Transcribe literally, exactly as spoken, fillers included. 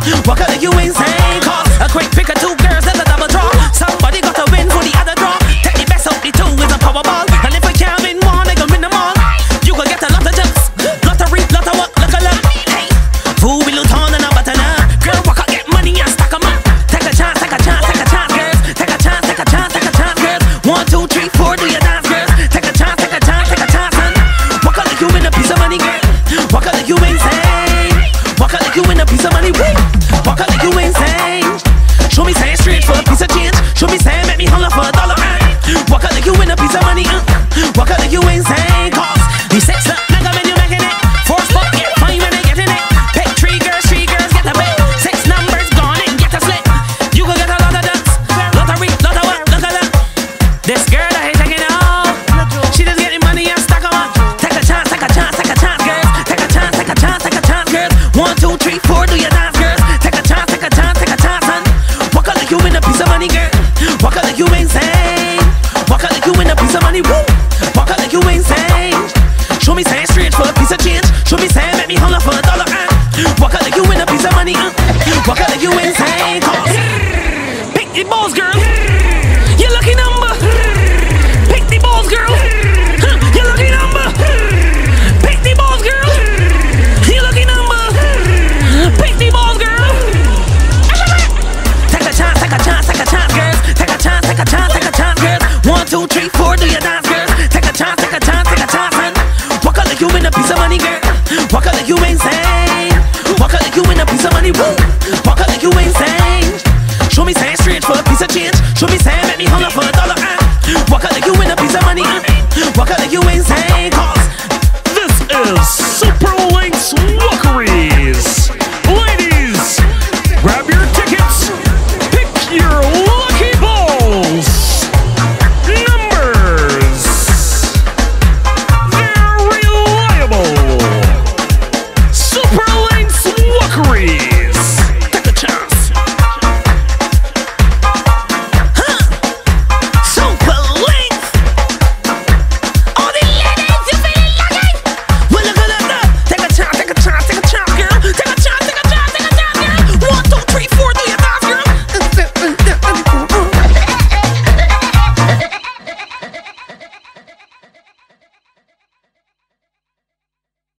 Walk out like you insane. Cause a quick pick of two girls, that's a double draw. Somebody got to win for the other draw. Take the best out the two is a powerball. And if we can't win one, they can win them all. You can get a lot of jumps, lottery, lot of what, look a lot. Hey, fool, we lose on and a button. Girl, walk out, get money and stack 'em up. Take a chance, take a chance, take a chance, girls. Take a chance, take a chance, take a chance, girls. One, two, three, four, do your dance, girls. Take a chance, take a chance, take a chance, son. Walk out like you win a piece of money, girl. Walk out like you insane. Walk out like you win a piece of money, woo. Walk out like you insane. Show me saying straight for a piece of change. Show me saying make me holler for a dollar. Uh. Walk out like you win a piece of money. Uh. Walk out like you insane. Cause the sex up, nigga, when you making it. Four spot, get fine when they getting it. Pick three girls, three girls, get a bit. Six numbers gone and get a split. You can get a lot of dance. Lottery, lot of what, look at that. This girl that ain't taking it all. She just getting money and stack 'em up. Take a chance, take a chance, take a chance, girls. Take a chance, take a chance, take a chance, girls. One, two, three, four, do your dance, girls. Take a chance, take a chance, take a chance, son. Walk out like you win a piece of money, girl. Walk out like you insane. Walk out like you win a piece of money, woo. Walk out like you insane. Show me saying straight for a piece of change. Show me saying make me holler for a dollar. Uh. Walk out like you win a piece of money. Uh. Walk out like you insane. Cause pick the balls, girl. Your lucky number. Pick the balls, girl. Huh. Your lucky number. Pick the balls, girl. Your lucky number. Pick the balls, girl. Take a chance, take a chance, take a chance, girls. Take a chance, take a chance, take a chance, girls. One, two, three, four, do your dance, girls. Take a chance, take a chance, take a chance, son. Walk out like you win a piece of money, girl. Walk out like you insane. Walk out like you win a piece of money, woo. Walk out like you insane. Show me saying straight for a piece of change. Show me